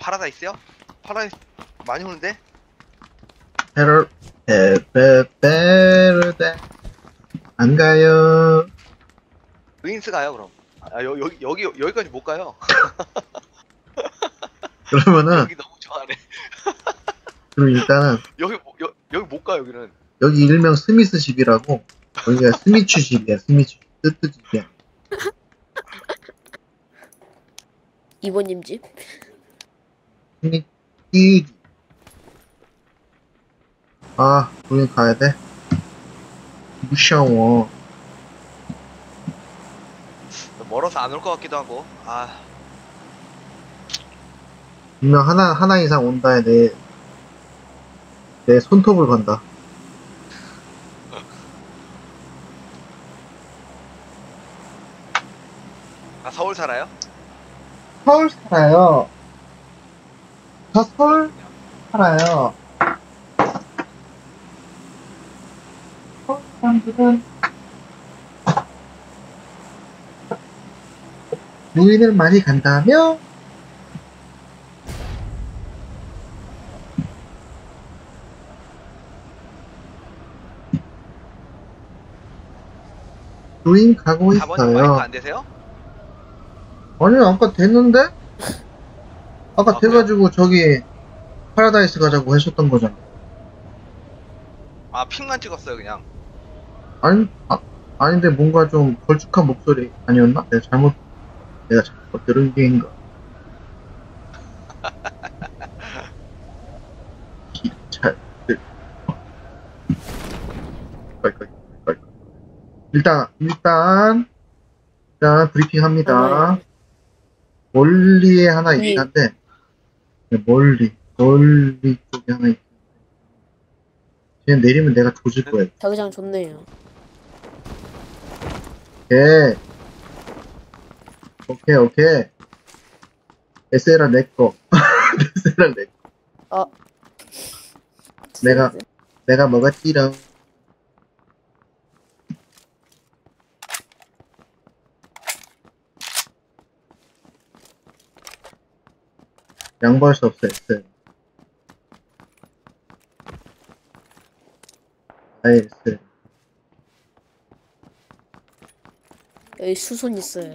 파라다이스요? 파라다이스 많이 오는데? 베르데 안 가요. 루인스 가요 그럼. 아 여기까지 못 가요. 그러면은 여기 너무 좋아하네. 그럼 일단은 여기 못 가 여기는. 여기 일명 스미스 집이라고. 여기가 스미추 집이야. 스미추 뜨뜨 집이야. 이모님 집? 스미끼. 아, 우린 가야 돼. 무서워. 멀어서 안 올 것 같기도 하고. 아 분명 하나 이상 온다에 내 손톱을 건다. 서울 살아요? 서울 살아요. 저 서울 살아요. 서울 사람들은 루인을 많이 간다며? 루인 가고 4번님 마이크 있어요. 안 되세요? 아니, 아까 됐는데? 아까 아, 돼가지고 저기 파라다이스 가자고 하셨던 거잖아. 아 핑만 찍었어요 그냥. 아닌데 뭔가 좀 걸쭉한 목소리 아니었나? 내가 잘못 들은 게인가? 잘, 깔깔. 일단 브리핑 합니다. 멀리에 하나 있긴 한데, 멀리 쪽에 하나 있긴 한데, 걔 내리면 내가 조질 거야. 자기장 좋네요. 오케이. SLR 내꺼. SLR 내꺼. 내가 먹었지롱. 양보할 수 없어, SL. 아예 SL. 여기 수손 있어요.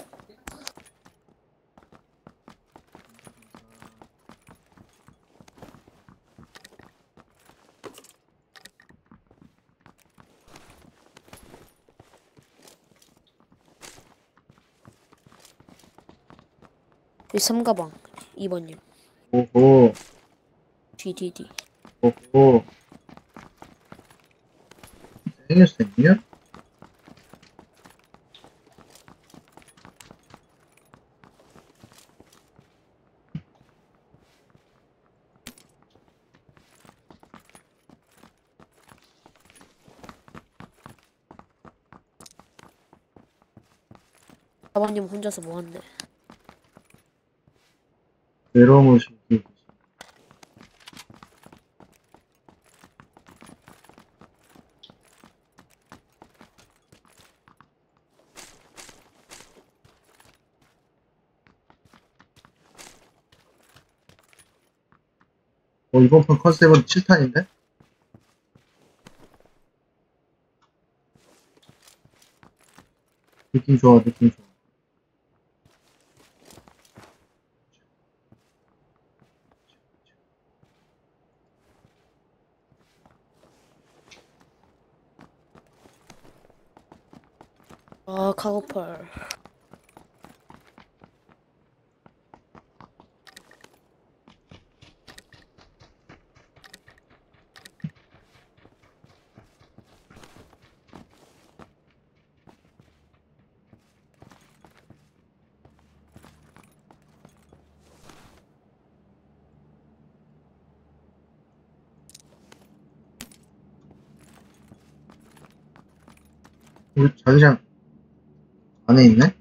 여기 삼가방 2번님. 오호. DDD. 오호. 생겼었냐? 사방님 혼자서 뭐한대? 외로움을 즐기고 있어. 이번 판 컨셉은 7탄인데? 느낌 좋아. 아, 카고팔. 우리 자기장 안에 있네?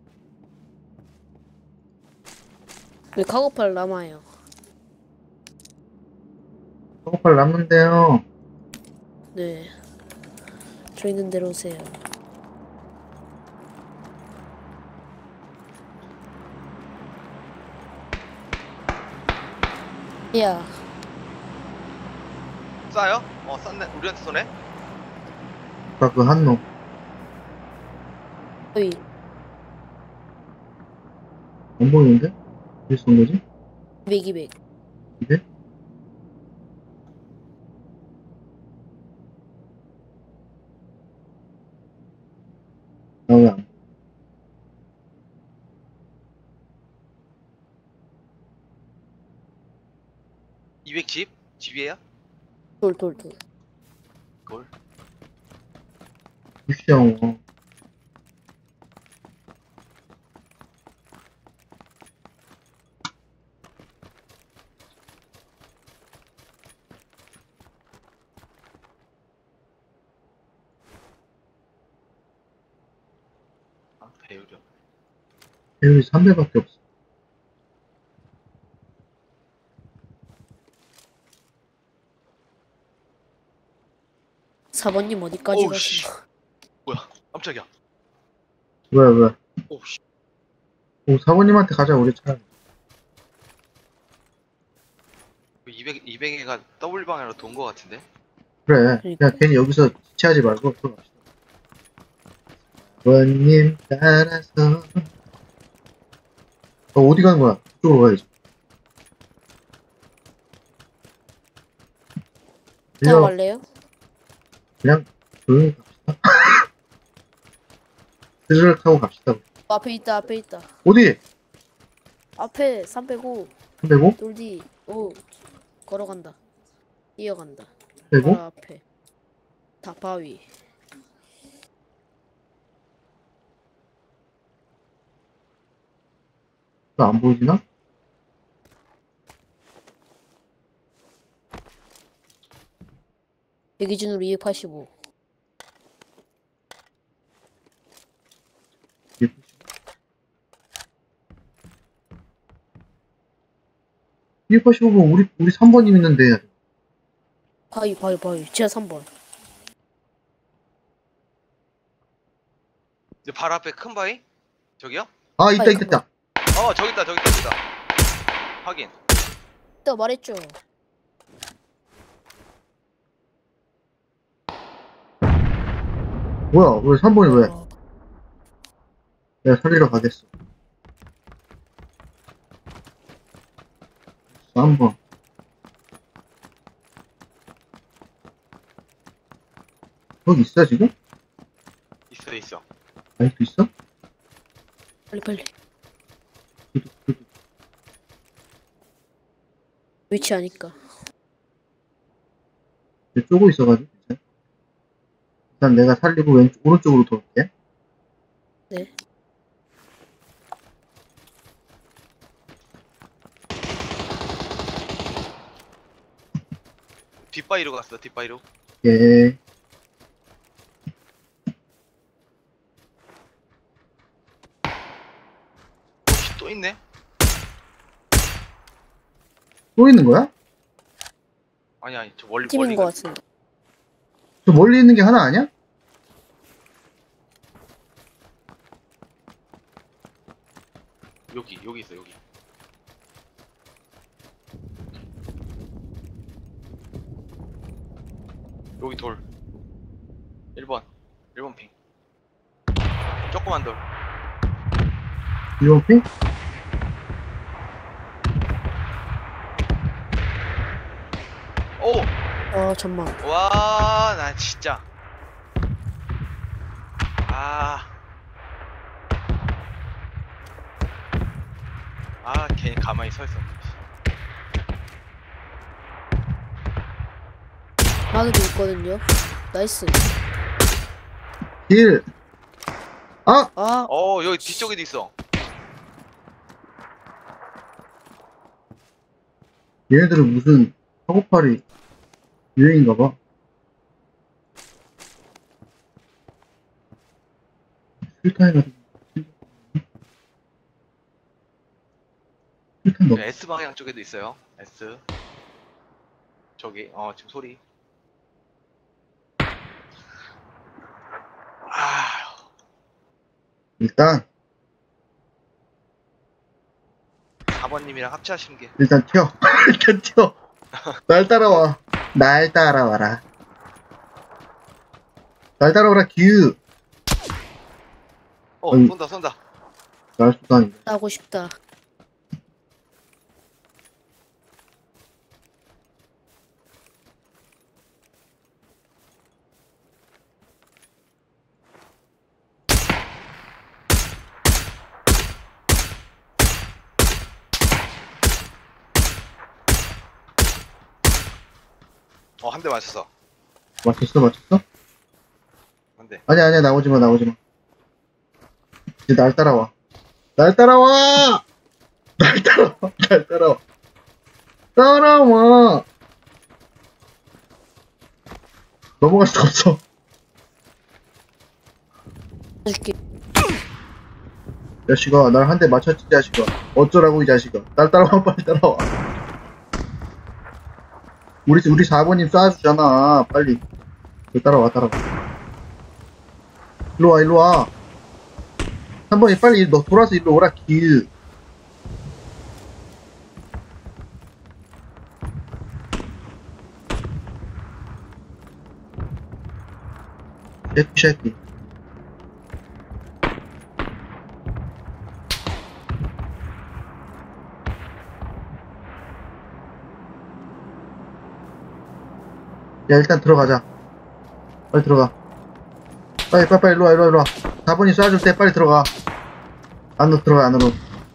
여기 카고팔 남아요. 초코팔 남는데요. 네. 저 있는 데로 오세요. 야, 쏴요? 쐈네. 우리한테 쏘네. 아까 그 한 놈. 어이. 안 보이는데? 어디 쏜 거지? 200, 200. 이게? 나왜 안, 200집? 집이에요? 돌, 돌, 돌. 그걸? 무시하고. 아, 배우려. 배율이 3배밖에 없어. 사번님 어디까지 오우, 씨. 가시나? 뭐야? 깜짝이야. 왜? 오우, 씨. 오, 사모님한테 가자, 우리 차. 200애가 더블 방향으로 돈 거 같은데? 그래. 그러니까. 그냥 괜히 여기서 지체하지 말고, 들어갑시다. 원님 따라서. 어디 가는 거야? 이쪽으로 가야지. 타고 그냥, 갈래요? 그냥 조용히 갑시다. 스르륵 타고 갑시다. 앞에 있다, 앞에 있다. 어디? 앞에 305. 305? 돌디. 오, 걸어간다. 뛰어간다. 305? 바로 앞에. 다 바위. 안 보이지나? 대기준으로 285. 285번 우리 3번님 있는데. 바위, 바위, 바위. 지하 3번. 이제 바로 앞에 큰 바위? 저기요? 아, 있다, 아이, 있다, 있다. 저기 있다, 저기 있다, 저기 있다. 확인. 이따 말했죠. 뭐야, 왜 3번이 왜? 어, 내가 살리러 가겠어. 3번. 거기 있어, 지금? 있어, 있어. 아직도 있어? 빨리, 빨리. 두둑, 두둑. 위치 아니까. 이제 쪼고 있어가지고. 괜찮아. 일단 내가 살리고 오른쪽으로 돌게. 네. 뒷바위로 갔어, 뒷바위로. 예. 또 있네? 또 있는 거야? 아니, 저 멀리 팀인 것 가. 같은데. 저 멀리 있는 게 하나 아니야? 여기 있어, 여기. 여기 돌. 1번 핑. 조그만 돌. 이번 핑? 오! 잠만. 와, 나 진짜. 괜히 가만히 서 있었네. 하늘도 있거든요. 나이스. 길. 아! 아, 여기 뒤쪽에도 있어. 얘네들은 무슨 사고팔이 유행인가 봐. 술탄이가지고. 술탄 넣어. S 방향 쪽에도 있어요. S. 저기, 지금 소리. 일단 4번님이랑 합체하시는 게. 일단 튀어. 일단 튀어. 날 따라와. 날 따라와라. 날 따라와라, 규. 쏜다, 쏜다. 날 수다니. 따고 싶다. 한 대 맞췄어. 맞췄어? 한 대. 아니야, 나오지 마. 이제 날 따라와. 날 따라와! 따라와! 넘어갈 수가 없어. 해줄게. 자식아, 날 한 대 맞췄지, 자식아. 어쩌라고, 이 자식아. 날 따라와, 빨리 따라와. 우리 4번님 쏴주잖아. 빨리. 따라와. 일로 와. 3번이 빨리 너 돌아서 일로 오라, 길. 쉐키. 야, 일단 들어가자. 빨리 들어가. 빨리, 일로 와. 4번이 쏴줄 때 빨리 들어가. 안으로 들어가, 안으로.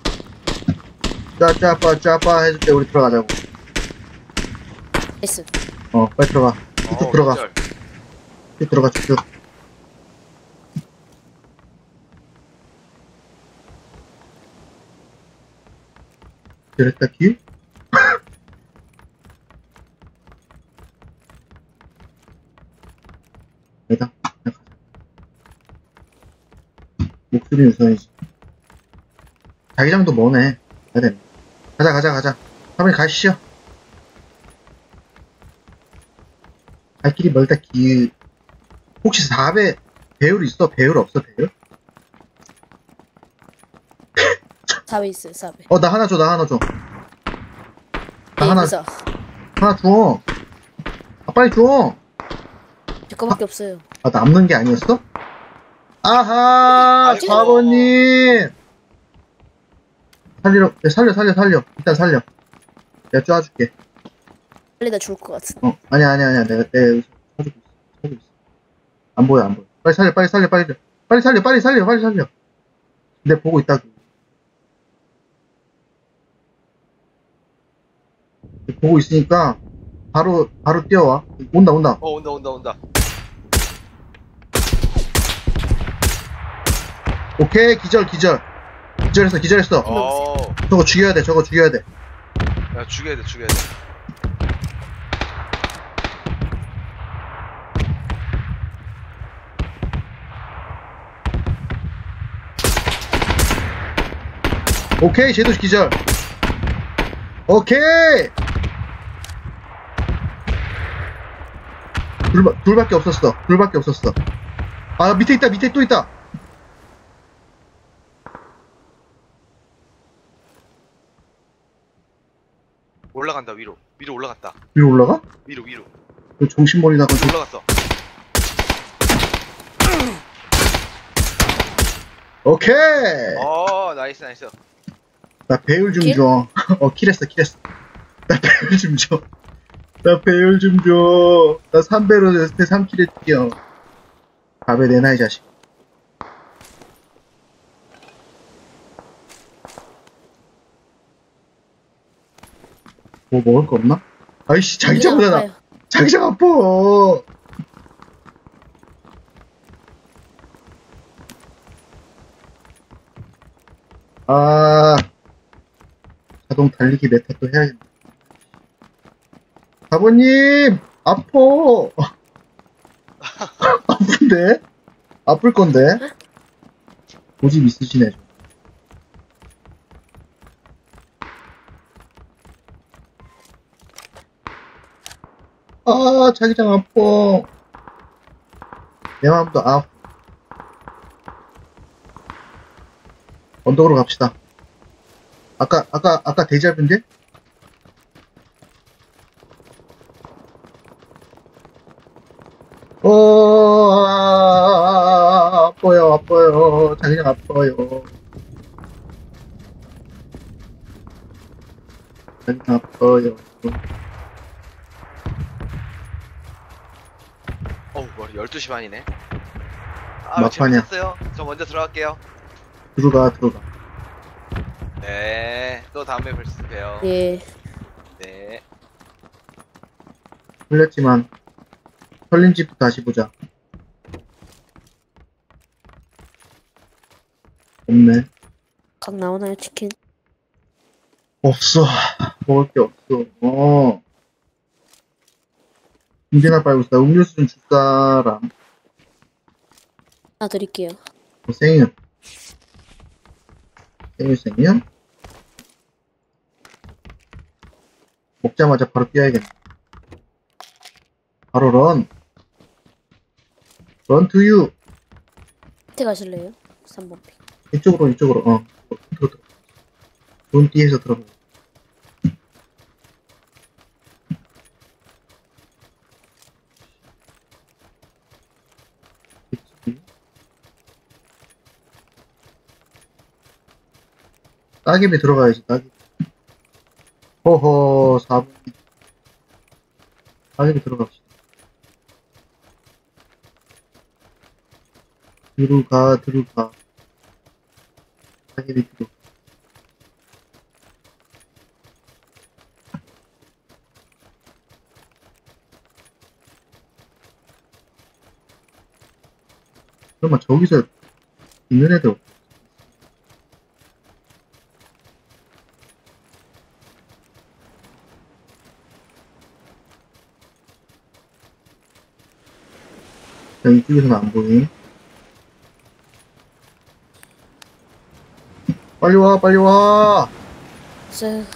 짜빠 해줄 때 우리 들어가자고. 나이스. 빨리 들어가. 쭉 들어가. 기절. 쭉 들어가, 쭉. 그랬다, 길? 아니다. 목소리 우선이지. 자기장도 머네. 가야 되네. 가자. 한번 가시죠. 갈 길이 멀다, 길. 혹시 4배, 배율 있어? 배율 없어, 배율? 4배 있어요, 4배. 나 하나 줘. 나 하나 줘. 하나 줘. 빨리 줘. 제 거밖에 없어요. 남는 게 아니었어? 아하, 아이고. 4번님. 살려. 일단 살려. 내가 쪼아줄게. 빨리 나 죽을 것 같은. 아니야. 내가 사주고 있어. 안 보여. 빨리 살려. 빨리 살려. 내가 보고 있다고. 보고 있으니까, 바로 뛰어와. 온다. 온다. 오케이, 기절했어. 저거 죽여야 돼. 야, 죽여야 돼. 오케이, 쟤도 기절. 오케이! 둘밖에 없었어. 아, 밑에 또 있다. 올라간다, 위로 올라갔다. 위로 올라가? 위로. 정신머리 나가. 올라갔어. 오케이! 나이스. 나 배율 좀 킬? 줘. 킬했어. 나 배율 좀 줘. 나 3배로 했을 때 3킬 했지요. 4배 내놔, 이 자식. 뭐 먹을 거 없나? 아이씨, 자기장 오잖아. 아파요. 자기장 아파. 자동 달리기 메타 또 해야겠네. 아버님, 아파. 아픈데? 아플 건데? 고집 있으시네. 자기장 아파. 내 마음도 아파. 언덕으로 갑시다. 아까 되게 짧은데? 아파요, 아파요. 자기장 아파요. 자기장 아파요. 어우, 머리 12시 반이네. 아, 막판이야. 재밌었어요. 저 먼저 들어갈게요. 들어가. 네, 또 다음에 뵐게요. 예. 네. 흘렸지만, 털린 집도 다시 보자. 없네. 각 나오나요, 치킨? 없어. 먹을 게 없어. 김비나 빨고 있어. 음료수 좀 줄 사람. 하나 드릴게요. 생유. 생유. 먹자마자 바로 뛰어야겠네. 바로 런. 런 투유. 밑에 가실래요? 3번 픽. 이쪽으로. 들어. 돈 뒤에서 들어가. 따개비 들어가야지, 따개비. 호호, 4분. 따개비 들어갑시다. 들어가. 따개비 들어가. 설마 저기서 있는 애들 없 이쪽에서는 안 보이니? 빨리 와! 쎄.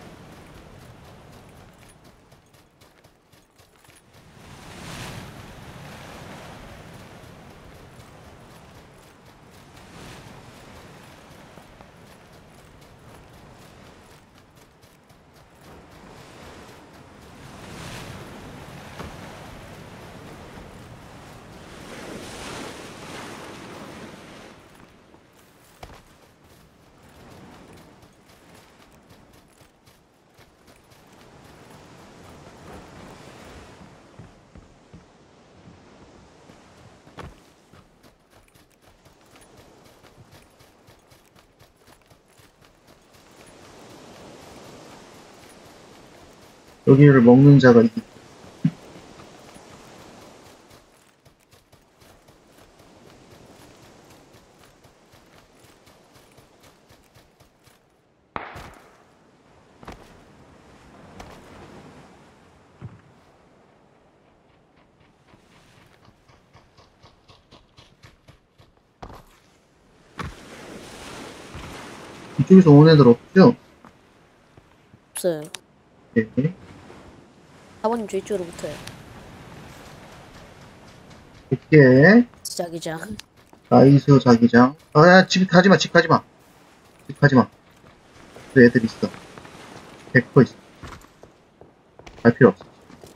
여기를 먹는 자가 있 이쪽에서 온 애들 없죠? 없어요. 네. 4번님 저 이쪽으로 붙어요. 오케이. 자기장. 나이스 자기장. 집 가지마. 그 애들 있어. 100% 있어. 갈 필요 없어.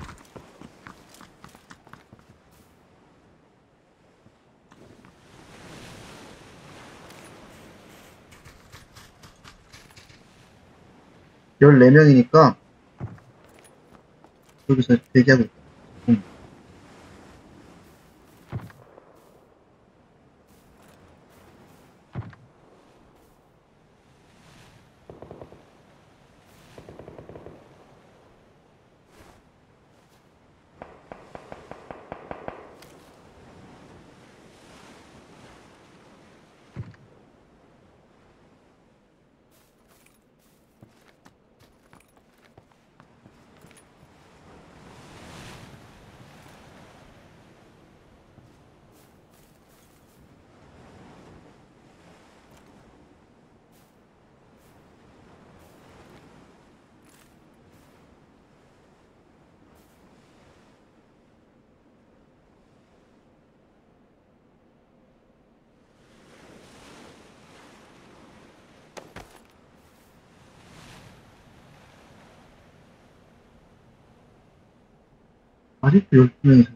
열네 명이니까 여기서 대기하고 있다. 아직도 12명이서.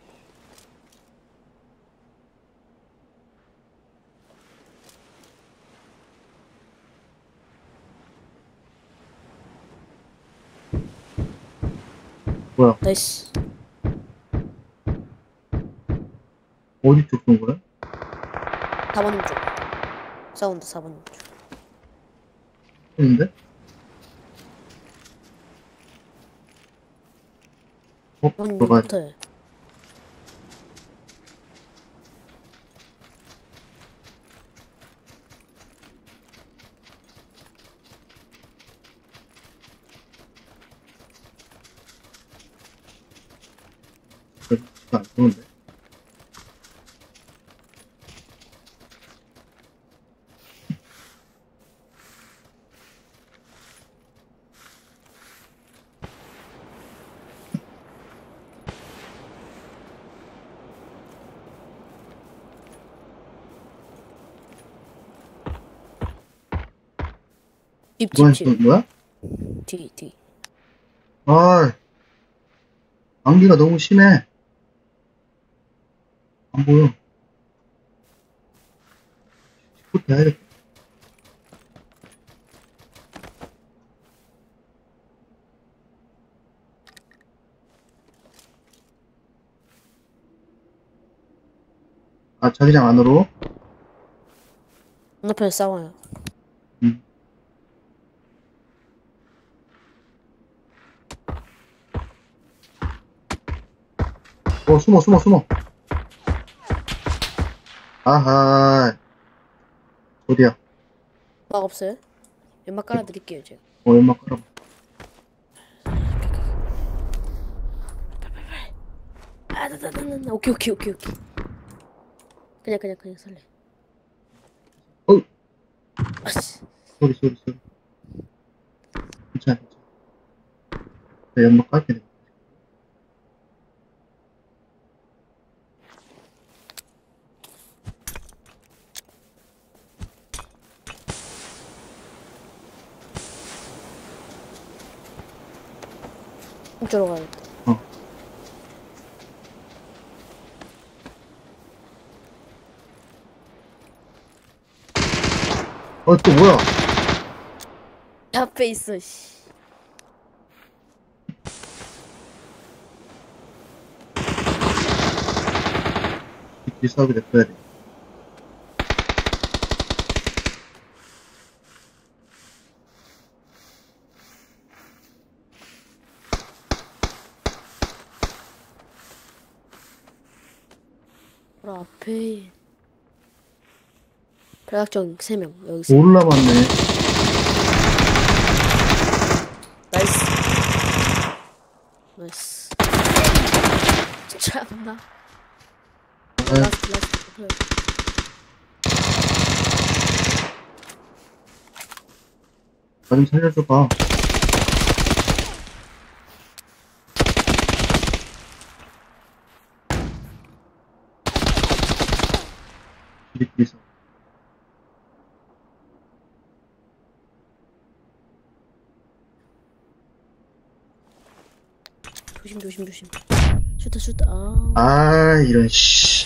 뭐야, 나이스. 어디 쪽 쏜 거야? 4번님 쪽. 사운드 4번님 쪽. 쏘는데? 어, 4번님 들어가야 돼. 붙어요. 안 쏘는데? 누가 집. 쏘는 거야? 뒤. 아, 안개가 너무 심해. 안 보여. 시프트 해야겠다. 아, 자기장 안으로? 건너편에 싸워요. 응. 숨어. 아하, 어디야? 막 없어요? 연막 깔아드릴게요, 제가. 연막 깔아봐. 나. 오케이. 그냥 살래. 어, 아씨. 소리. 괜찮아. 내 연막 깔게 돼. 이쪽으로 가야겠다. 또 뭐야? 앞에 있어, 씨. 비싸게 냅둬야 돼. 바로 앞에. 대략적 3명, 여기서. 뭘 남았네. 나이스. 참나. 아, 라스트. 나 좀 살려줘봐. 비리비리서. 조심. 슈터. 아. 아, 이런, 씨.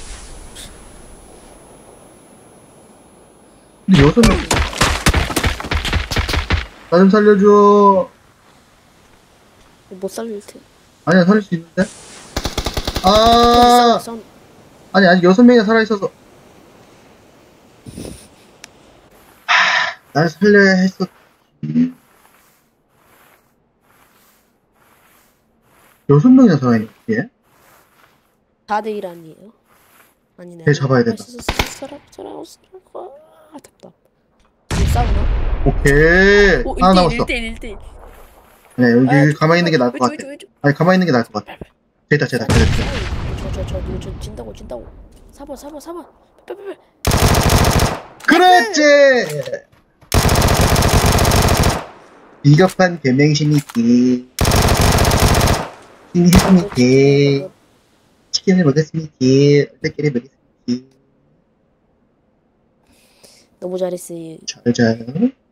근데 6명. 나 좀 살려줘. 못 살릴 테. 아니야, 살릴 수 있는데? 아, 사운드. 아니, 아직 6명이나 살아있어서. 날 살려야 했어. 6명이나 살아있네, 얘? 4대1 아니에요? 아니네. 걔 잡아야 된다. 살아. 아, 답답. 이거 싸우나? 오케이. 오, 하나 남았어. 1대1. 아니야, 여기 가만히 있는 게 나을 것 같아. 왼쪽. 아니, 가만히 있는 게 나을 것 같아. 됐다. 저 진다고. 4번. 빨리. 그렇지! 비겁한 개명신이지. 힘이 치킨을 먹었습니다. 어떻게 먹었습니다. 너무 잘했어요. 잘 자요.